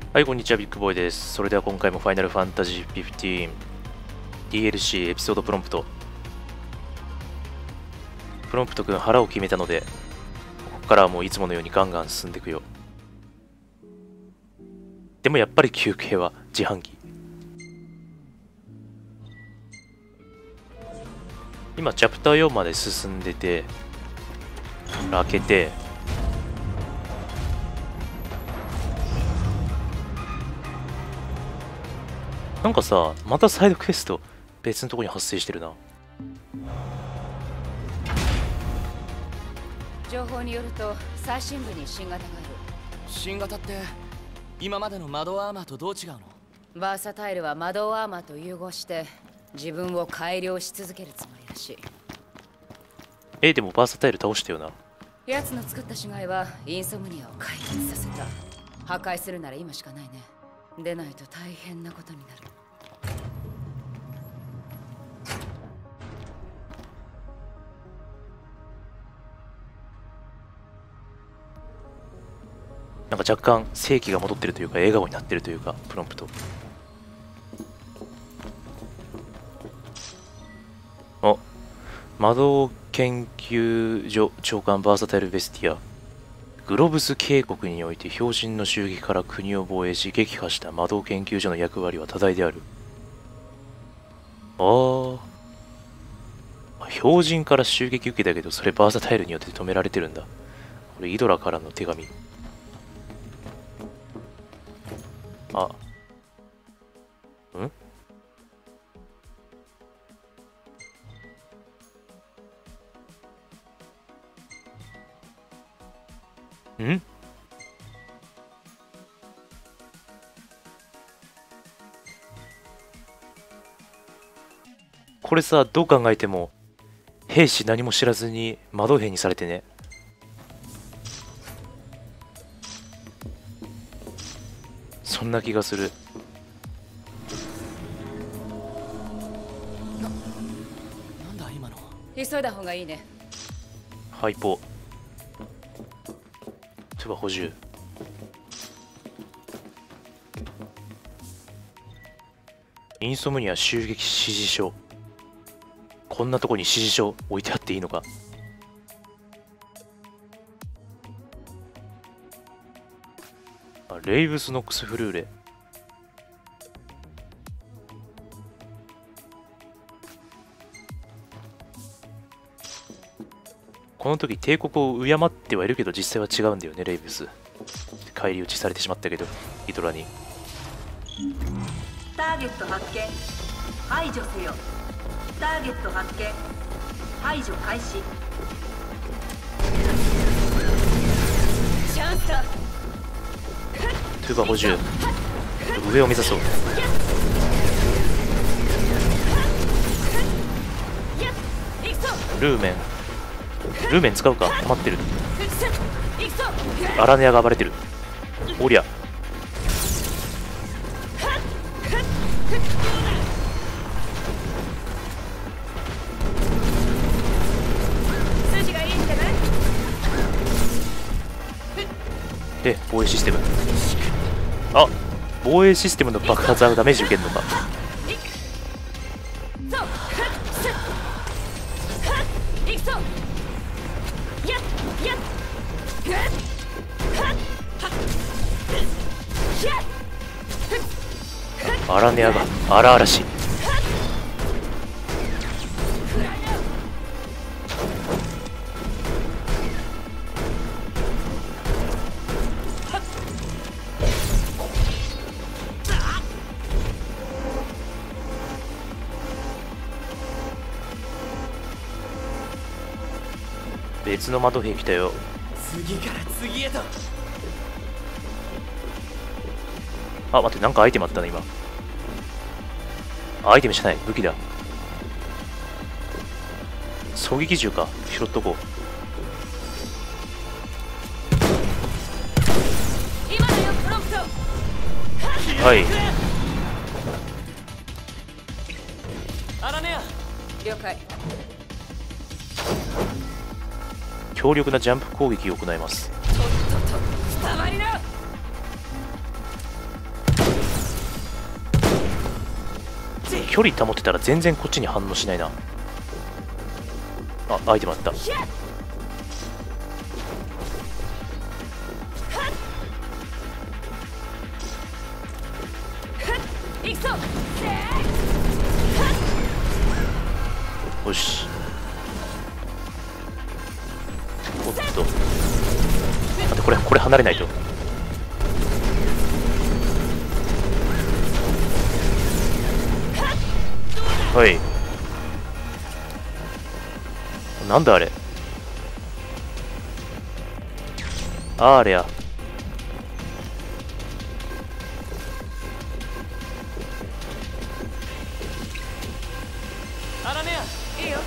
はい、こんにちは、ビッグボーイです。それでは今回もファイナルファンタジー15 DLC エピソードプロンプト。プロンプト君腹を決めたので、ここからはもういつものようにガンガン進んでいくよ。でもやっぱり休憩は自販機。今チャプター4まで進んでて、開けて、なんかさ、またサイドクエスト別のとこに発生してるな。 情報によると最深部に新型がある。 新型って今までの窓アーマーとどう違うの？ バーサタイルは窓アーマーと融合して自分を改良し続けるつもりらしい。 でもバーサタイル倒したよな。 奴の作った死骸はインソムニアを解決させた。破壊するなら今しかないね。でないと大変なことになる。 なんか若干正気が戻ってるというか笑顔になってるというかプロンプト。魔導研究所長官バーサタイルベスティア。グロブス渓谷において標準の襲撃から国を防衛し撃破した魔導研究所の役割は多大である。標準から襲撃受けたけどそれバーサタイルによって止められてるんだ。これイドラからの手紙。んこれさ、どう考えても兵士何も知らずに魔導兵にされてね。そんな気がする。 なんだ今の。 急いだ方がいいね。 ハイポトゥバ補充。インソムニア襲撃指示書。こんなとこに指示書置いてあっていいのか。レイブスノックスフルーレ。この時帝国を敬ってはいるけど実際は違うんだよね。レイブス返り討ちされてしまったけどヒドラに。 ターゲット発見、排除せよ。ターゲット発見、排除開始。 チャンスだ。 トゥーバ補充。上を目指そう。ルーメン。ルーメン使うか。待ってる。アラネアが暴れてる。おりゃ。 筋がいいんじゃない？ で、防衛システム。防衛システムの爆発はダメージ受けるのか。アラネアが荒々しい。別の窓兵来たよ。 次から次へと。 待って、なんかアイテムあったな今。アイテムじゃない、武器だ。狙撃銃か。拾っとこう。 今のよプロンプト。 はい。 アラネア。 了解。 強力なジャンプ攻撃を行います。 とっとと伝わりな。 距離保ってたら全然こっちに反応しないな。あ、アイテムあった。よし。おっと、待って、これ離れないと。はい。なんだあれ。あれや。 アラメア、いいよ。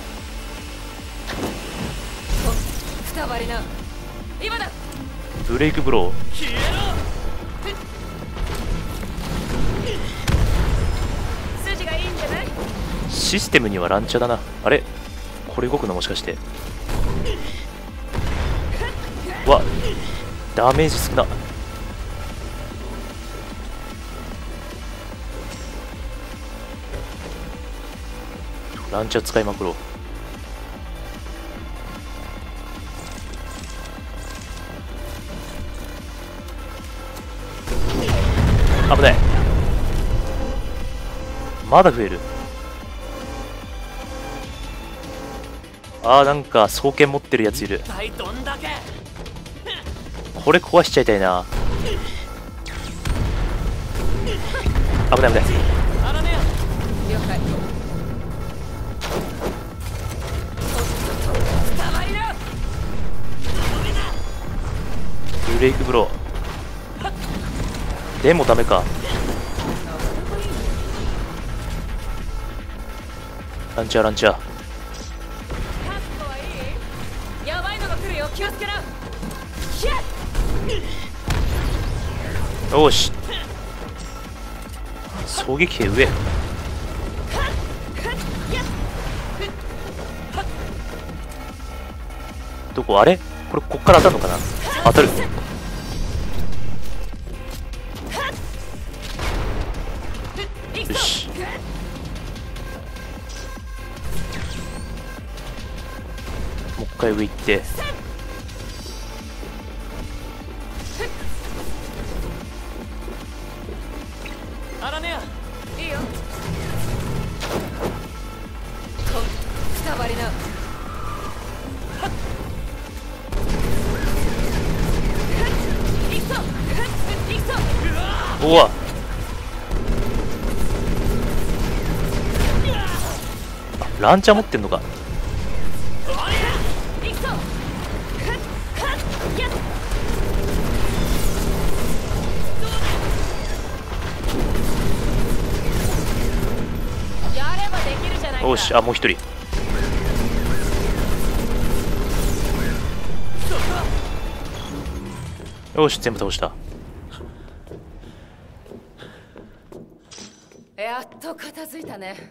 くたばりな。今だ。 ブレイクブロー。 消えろ。 筋がいいんじゃない？ システムにはランチャだな。あれ、これ動くのもしかして。わ、ダメージ少な。ランチャ使いまくろう。危ない。まだ増える。あー、なんか双剣持ってるやついる。 どんだけ。 これ壊しちゃいたいな。危ない危ない。 アラメア、 了解。くたばりな。 ブレイクブロー。でもダメか。ランチャーランチャー。 やばいのが来るよ、気をつけな。 よし。狙撃兵上。どこあれ、こっから当たるのかな。当たる。よし。もう一回上行って。 アラメア、 いいよ。くたばりな。 おわ、ランチャー持ってんのか。 やればできるじゃないか。 よし、あ、もう一人。よし、全部倒した。 やっと片付いたね。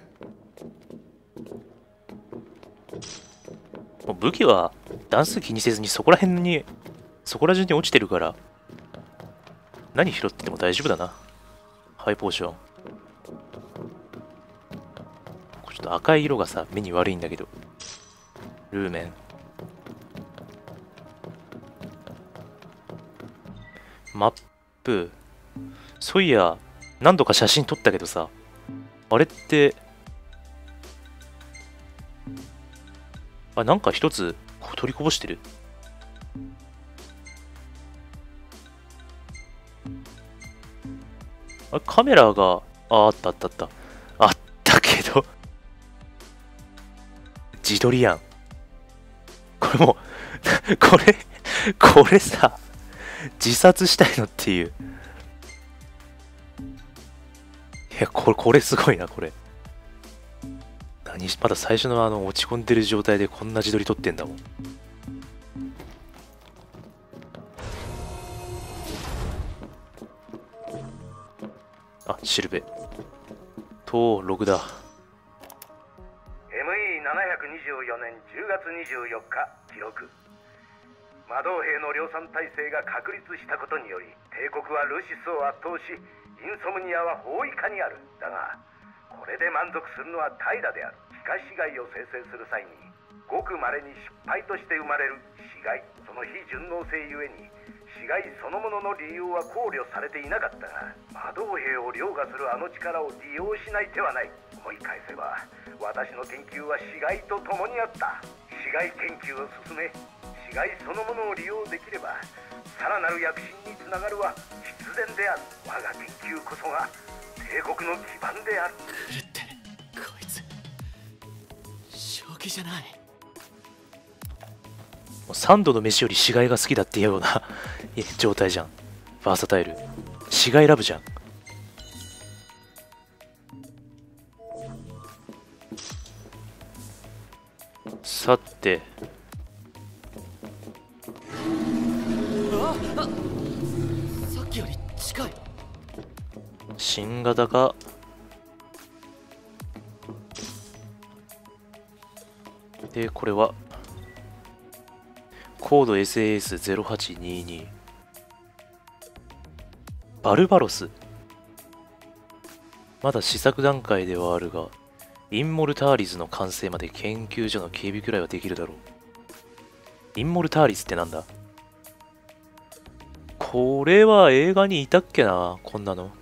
もう武器は段数気にせずにそこら中に落ちてるから、何拾ってても大丈夫だな。ハイポーション。ちょっと赤い色がさ、目に悪いんだけど。ルーメン。マップ。そういや、何度か写真撮ったけどさ、あれって、あ、なんか一つ取りこぼしてる。あ、カメラが、あったあったあった。あったけど、自撮りやん。これもう、これさ、自殺したいのっていう。いや、これすごいな、これ。まだ最初の落ち込んでる状態でこんな自撮り撮ってんだもん。あ、シルベ。と、ログだ。 ME724 年10月24日記録。魔導兵の量産体制が確立したことにより帝国はルシスを圧倒し、インソムニアは包囲下にある。だがここれで満足するのは平である。しかし死骸を生成する際にごく稀に失敗として生まれる死骸、その非順応性ゆえに死骸そのものの利用は考慮されていなかったが、魔導兵を凌駕するあの力を利用しない手はない。思い返せば私の研究は死骸と共にあった。死骸研究を進め、死骸そのものを利用できればさらなる躍進につながるは必然である。我が研究こそが帝国の基盤である。 狂ってるこいつ。正気じゃない。 もう3度の飯より死骸が好きだっていうような状態じゃん。バーサタイル死骸ラブじゃん。さてさっきより近い。 新型かで、これはコード SAS0822 バルバロス。まだ試作段階ではあるが、インモルターリズの完成まで研究所の警備くらいはできるだろう。インモルターリズってなんだ？これは映画にいたっけな、こんなの。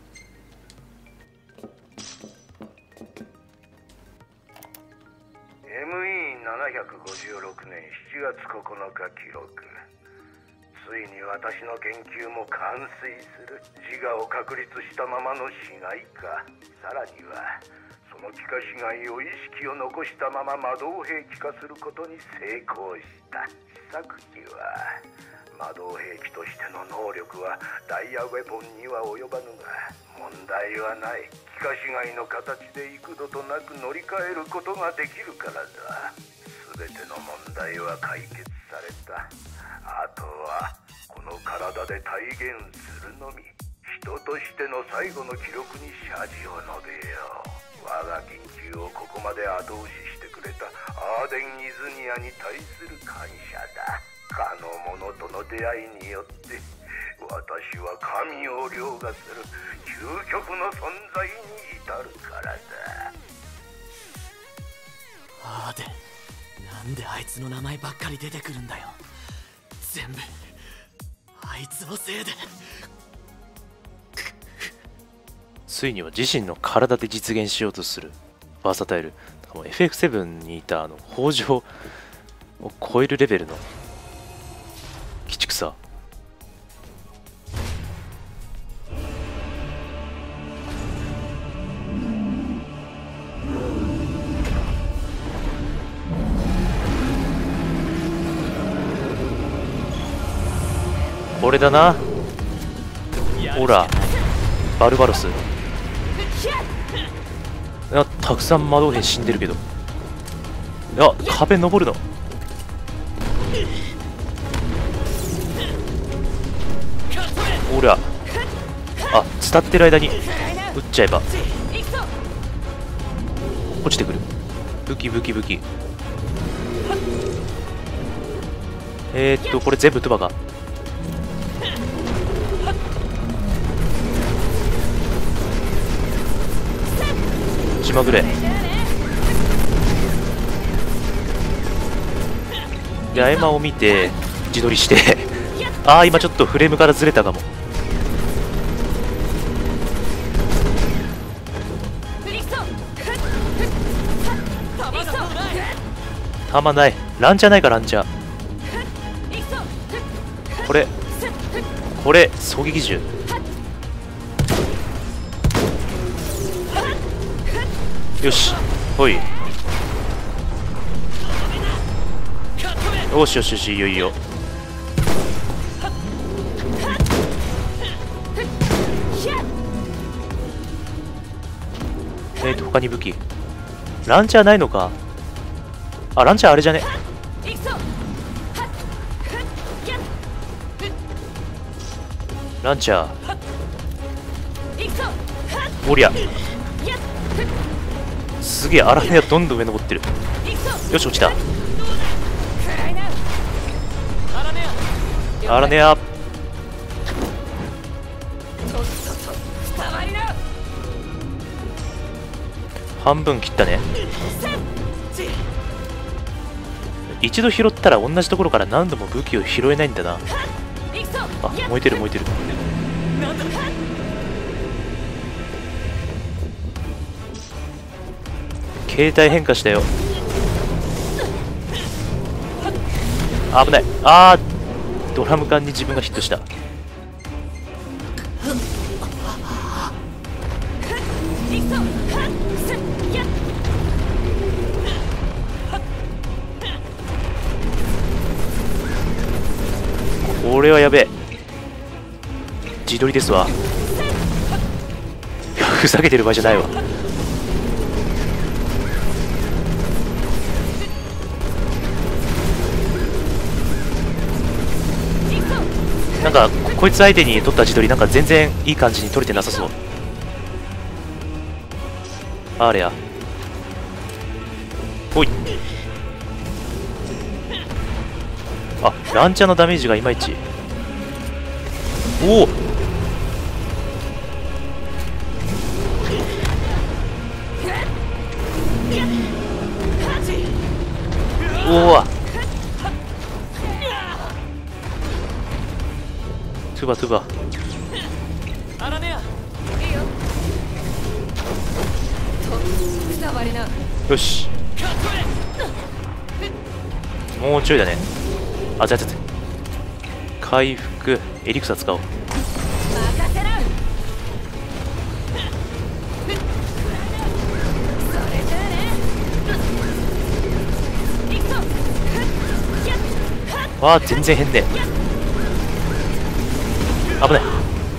ME756 年7月9日記録。ついに私の研究も完遂する。自我を確立したままの死骸か。さらにはその気化死骸を意識を残したまま魔導兵器化することに成功した。試作機は魔導兵器としての能力はダイヤウェポンには及ばぬが、問題はない。気化死骸の形で幾度となく乗り換えることができるからだ。全ての問題は解決された。あとはこの体で体現するのみ。人としての最後の記録に謝辞を述べよう。我が研究をここまで後押ししてくれたアーデン・イズニアに対する感謝だ。かの者との出会いによって私は神を凌駕する究極の存在に至るからだ。 アーデン、なんであいつの名前ばっかり出てくるんだよ。全部あいつのせいで。 ついには自身の体で実現しようとするバーサタイル。もう FF7 にいた北条を超えるレベルの鬼畜さ。これだな。ほらバルバロス。いや、たくさん魔導兵死んでるけど。いや、壁登るの。ほら、あ、伝ってる間に撃っちゃえば落ちてくる。武器武器武器。これ全部トゥバか。しまぐれ。で、合間を見て自撮りしてああ、今ちょっとフレームからずれたかも。弾ない。ランチャーないか。ランチャーこれ狙撃銃。よし、ほい。よしよしよし、いいよいいよ。他に武器。ランチャーないのか。あ、ランチャーあれじゃね。ランチャー。おりゃ。すげえ、アラネアどんどん上登ってる。よし、落ちた。アラネア。 半分切ったね。一度拾ったら同じところから何度も武器を拾えないんだな。あ、燃えてる燃えてる。携帯変化したよ。危ない。あー、ドラム缶に自分がヒットした。これはやべえ。自撮りですわ。いや、ふざけてる場合じゃないわ。なんかこいつ相手に撮った自撮りなんか全然いい感じに撮れてなさそう。あれや。ほい。あ、ランチャーのダメージがいまいち。おお、おお、トゥバトゥバ。 アラネア、 いいよとくたばりな。 よし、もうちょいだね。あ、じゃあ回復エリクサ使おう。 任せろ。それじゃあね。行くぞ。 わあ、全然変ね。危ない。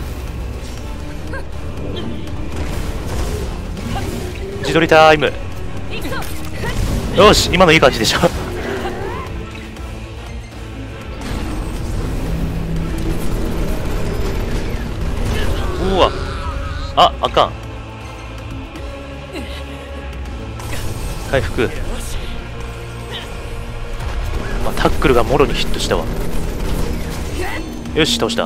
自撮りタイム。よし、今のいい感じでしょ。うわ、あ、あかん。回復。まあ、タックルがもろにヒットしたわ。よし、倒した。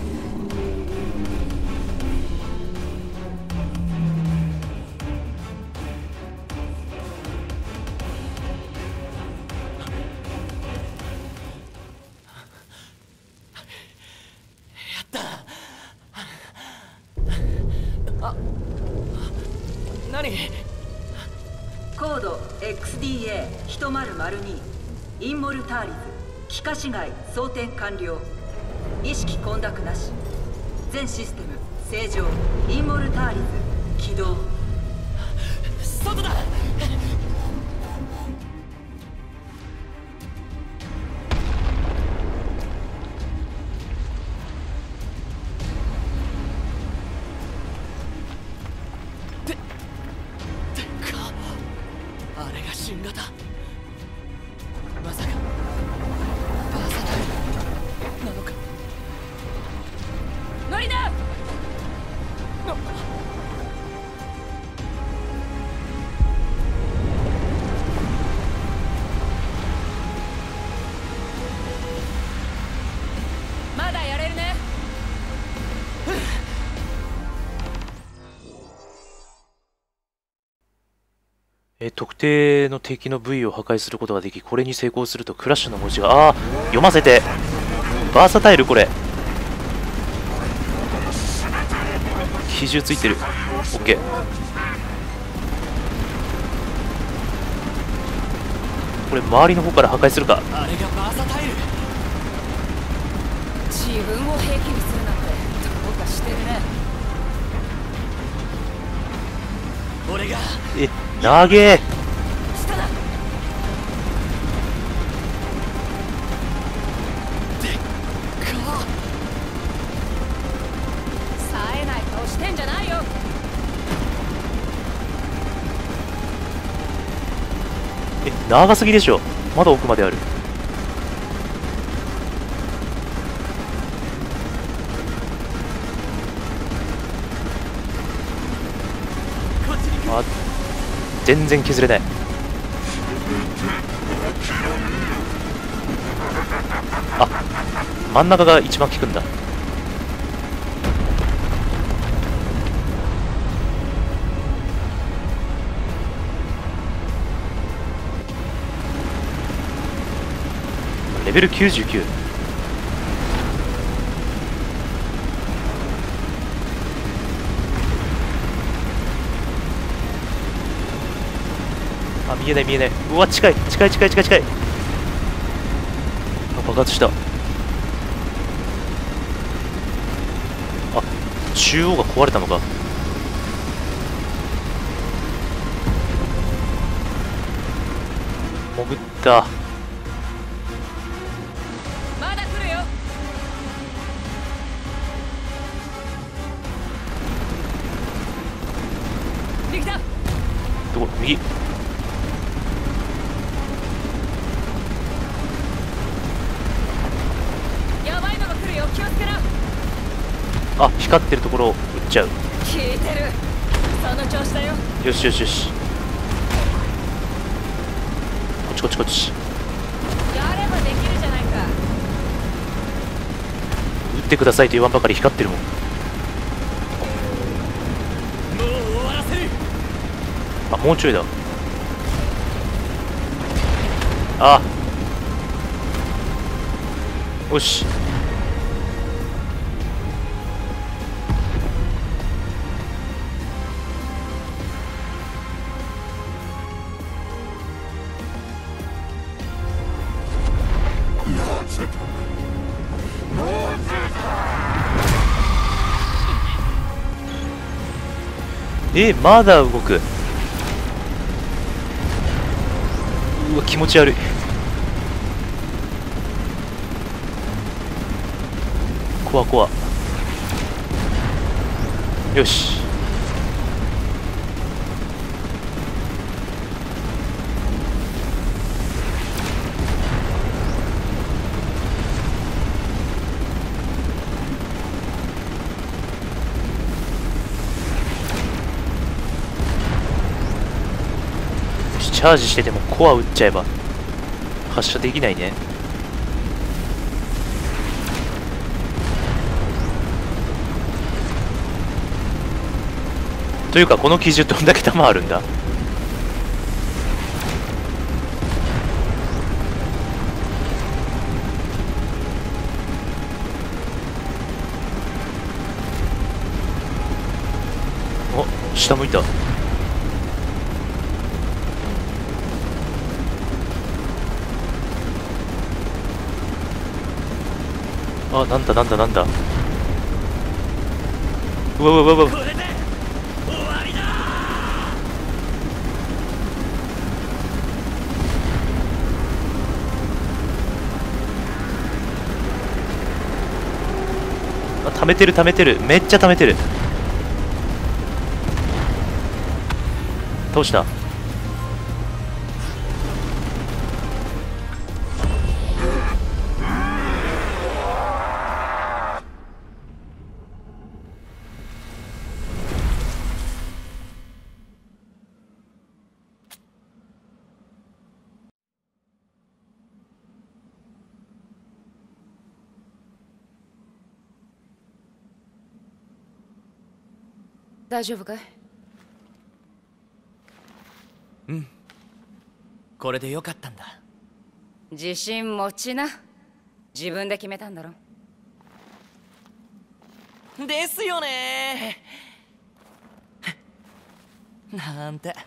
何？ コード XDA1002 インモルターリズ気化市街装填完了。意識混濁なし。全システム正常。インモルターリズ起動。 外だ。あれが新型。まさかバーサタイルなのか。 乗りだ。まだやれるね。 特定の敵の部位を破壊することができ、これに成功するとクラッシュの文字が、読ませて。バーサタイル、これ比重ついてる。 OK。 これ周りの方から破壊するか。 あれがバーサタイル。 自分を兵器にするなんてどうかしてるね。 俺が長え。 下だ。冴えない顔してんじゃないよ。 長すぎでしょ。まだ奥まである。あ、全然削れない。あ、真ん中が一番効くんだ。 ベル99。あ、見えない見えない。うわ、近い近い近い近い近い。あ、爆発した。あ、中央が壊れたのか。潜った。 まだ来るよ。できた。 どこ？右。 やばいのが来るよ、気をつけな。 あ、光ってるところを撃っちゃう。 聞いてる。その調子だよ。 よしよしよし。こっちこっちこっち。 やればできるじゃないか。 撃ってくださいと言わんばかり光ってるもん。 もう終わらせる。 あ、もうちょいだ。あ、よし。まだ動く。うわ、気持ち悪い。怖怖。よし。チャージしててもコア撃っちゃえば発射できないね。というかこの機銃どんだけ弾あるんだ。お、下向いた。あ、なんだなんだなんだ。うわうわうわうわ。 これで終わりだ。 あ、溜めてる溜めてる。めっちゃ溜めてる。倒した。 大丈夫かい？ これでよかったんだ。 自信持ちな。自分で決めたんだろ。 ですよねなんて。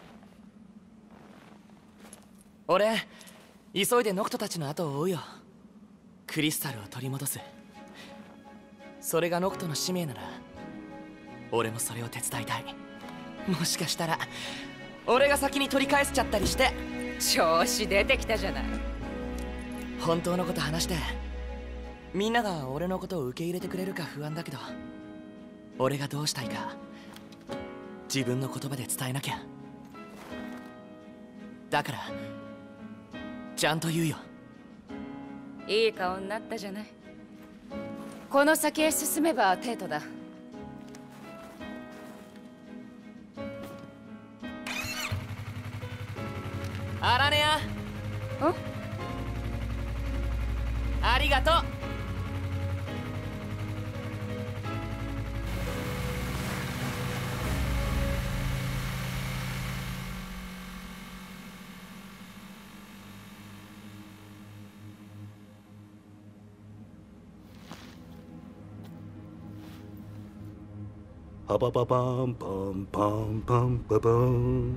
俺急いでノクトたちの後を追うよ。クリスタルを取り戻す。それがノクトの使命なら俺もそれを手伝いたい。もしかしたら俺が先に取り返せちゃったりして。 調子出てきたじゃない。 本当のこと話してみんなが俺のことを受け入れてくれるか不安だけど、俺がどうしたいか自分の言葉で伝えなきゃ。だからちゃんと言うよ。 いい顔になったじゃない。この先へ進めばテートだ。 アラネア、 ん？ ありがとう。 パパパパンパンパンパンパパン。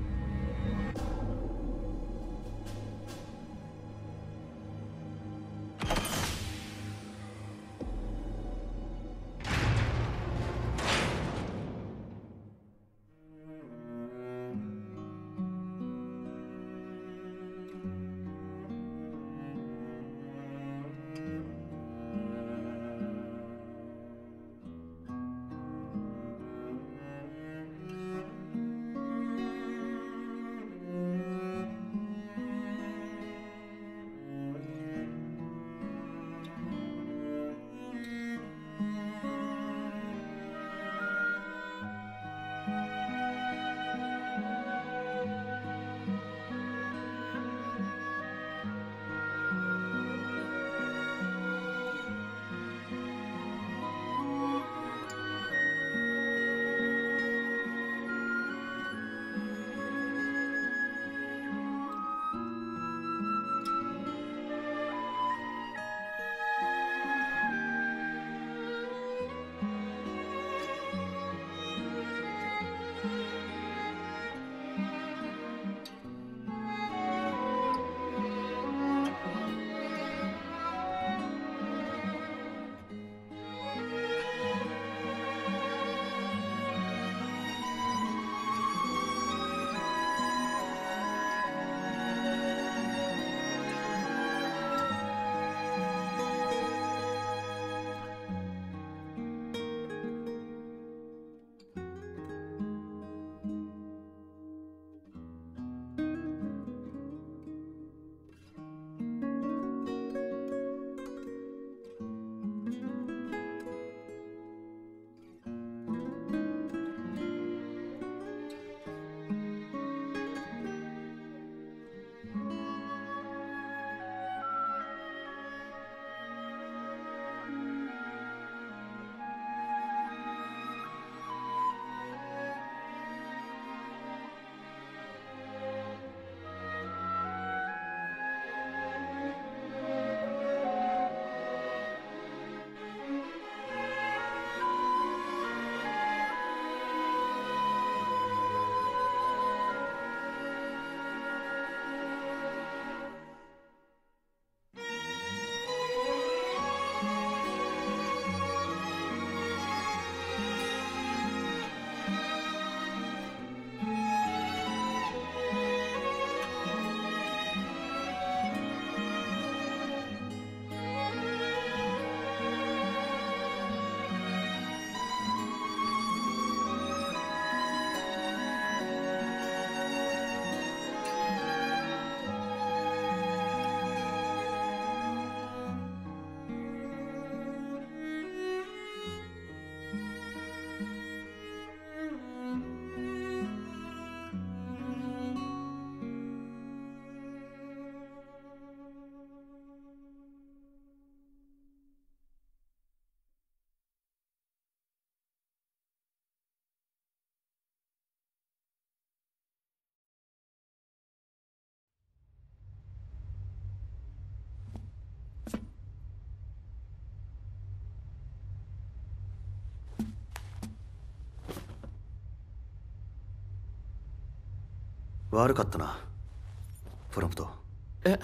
悪かったな、プロンプト。 え？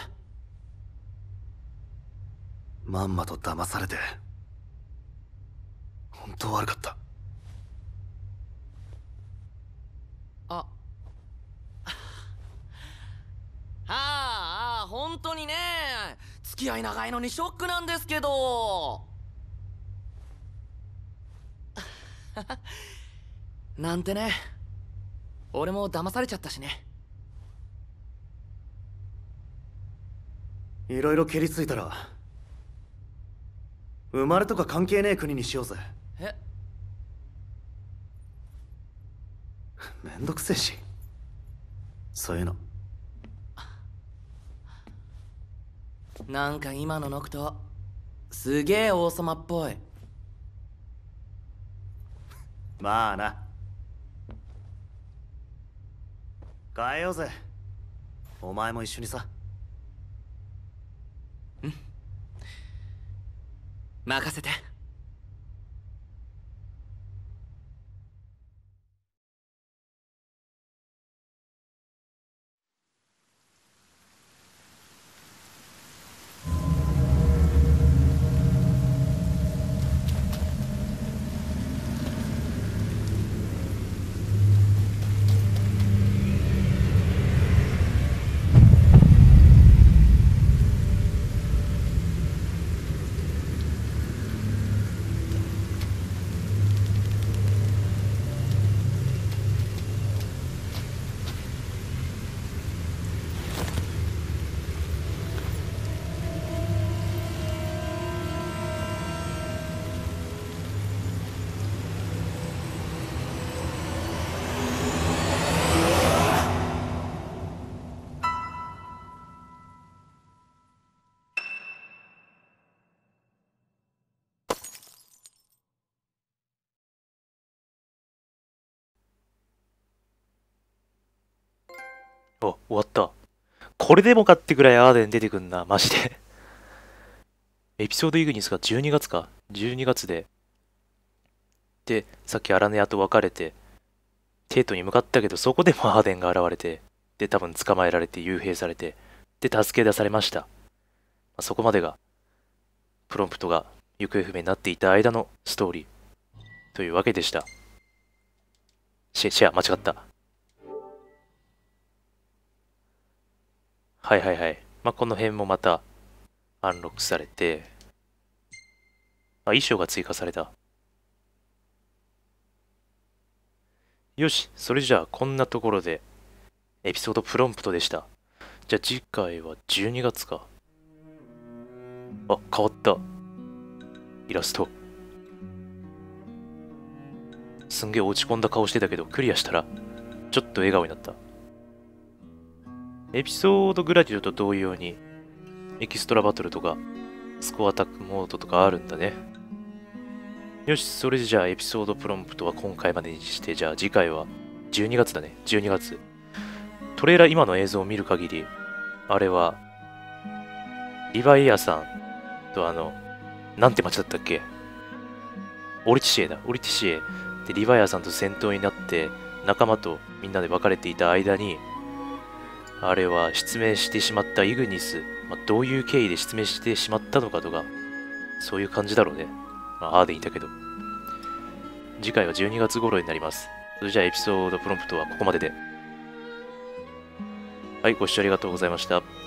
まんまと騙されて本当悪かった。 ああ、本当にね、付き合い長いのにショックなんですけど。なんてね、俺も騙されちゃったしね。 いろいろ蹴りついたら生まれとか関係ねえ国にしようぜ。 え？ めんどくせえし、そういうの。 なんか今のノクトすげえ王様っぽい。 まあな。変えようぜ、お前も一緒にさ。 任せて。 終わった。これでもかってぐらいアーデン出てくんな、マジで。エピソードイグニスが12月か。12月で。で、さっきアラネアと別れて、テートに向かったけど、そこでもアーデンが現れて、で、多分捕まえられて、幽閉されて、で、助け出されました。そこまでが、プロンプトが行方不明になっていた間のストーリーというわけでした。シェア、間違った。はいはいはい。この辺もまた、アンロックされて、衣装が追加された。よし、それじゃあこんなところで、エピソードプロンプトでした。じゃあ次回は12月か。あ、変わった。イラスト。すんげえ落ち込んだ顔してたけど、クリアしたら、ちょっと笑顔になった。エピソードグラディオと同様に、エキストラバトルとか、スコアタックモードとかあるんだね。よし、それじゃあエピソードプロンプトは今回までにして、じゃあ次回は12月だね。12月。トレーラー今の映像を見る限り、あれは、リヴァイアさんとなんて町だったっけ？オリティシエだ。オリティシエ。で、リヴァイアさんと戦闘になって、仲間とみんなで別れていた間に、あれは失明してしまったイグニス、どういう経緯で失明してしまったのかとか、そういう感じだろうね。あーでいたけど。次回は12月頃になります。それじゃあエピソードプロンプトはここまでで。はい、ご視聴ありがとうございました。